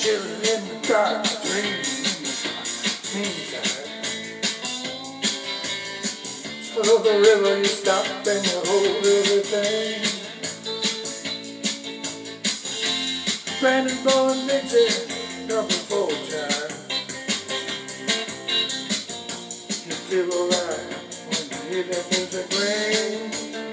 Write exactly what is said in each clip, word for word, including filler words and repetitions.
chilling in the dark, dreaming meantime. So the river you stop and you hold everything. Brandon Bowen Dixie, double four time. You feel alright when you hear that music ring.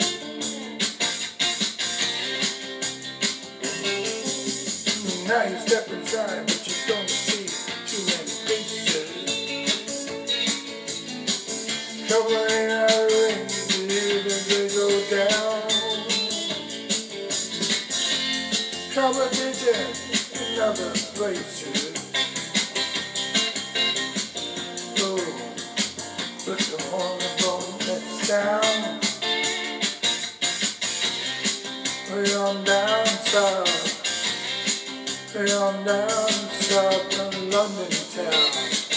Now you step inside, but you don't see too many faces. Covering our ring, you hear the day go down. Competition in other places. Oh, put the horn on that sound. Way on down south. Way on down south of London town.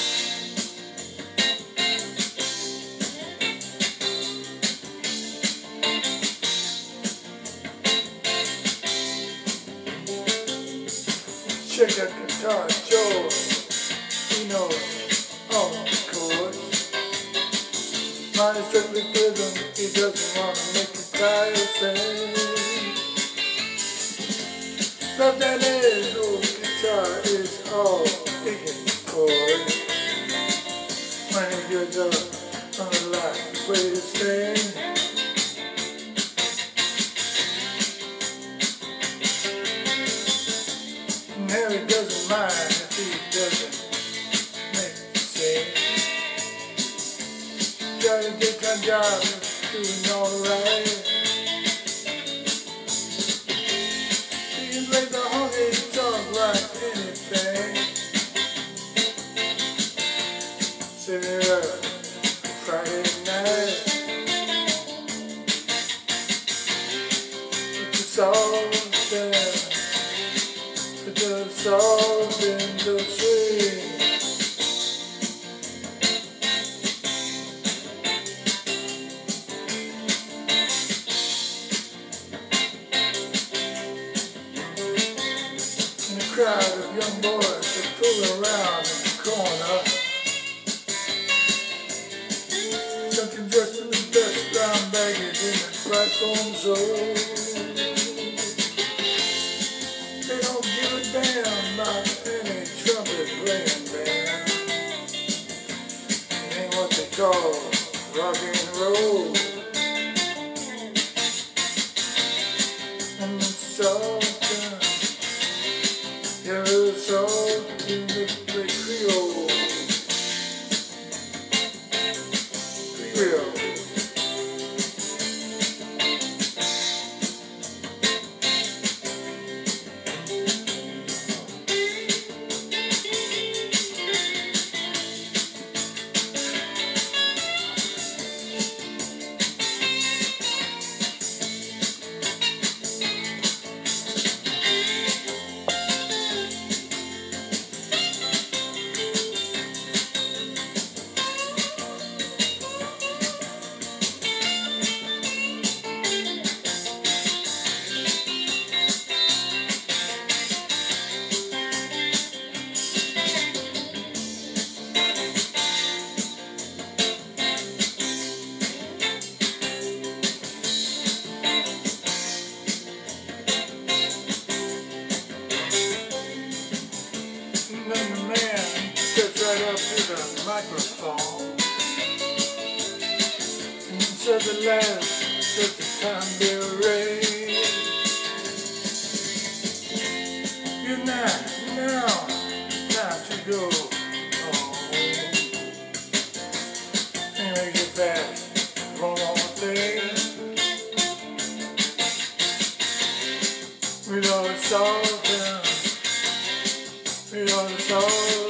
Check out Guitar Joe, he knows all the chords. Mine is strictly rhythm, he doesn't want to make you cry or sing. But that is old guitar is all picking chords. When he gets up on the last way to sing. Harry doesn't mind if he doesn't make the sing. Got a daytime job, doing alright. He can play the honky tonk like anything. Sitting up Friday night. With the salt down. The salt in the tree. And a crowd of young boys are fooling around in the corner, looking just for the best brown baggage in the platform zone. They don't give a damn about any trumpet playing band. It ain't what they call rock and roll. And it's all done. Yeah, it's all in the Creole. Creole. And then the man steps right up to the microphone and said the last said the time be raised. You're not now, not to go home. Anyway, get back, one more thing. We know it's all done. We know it's all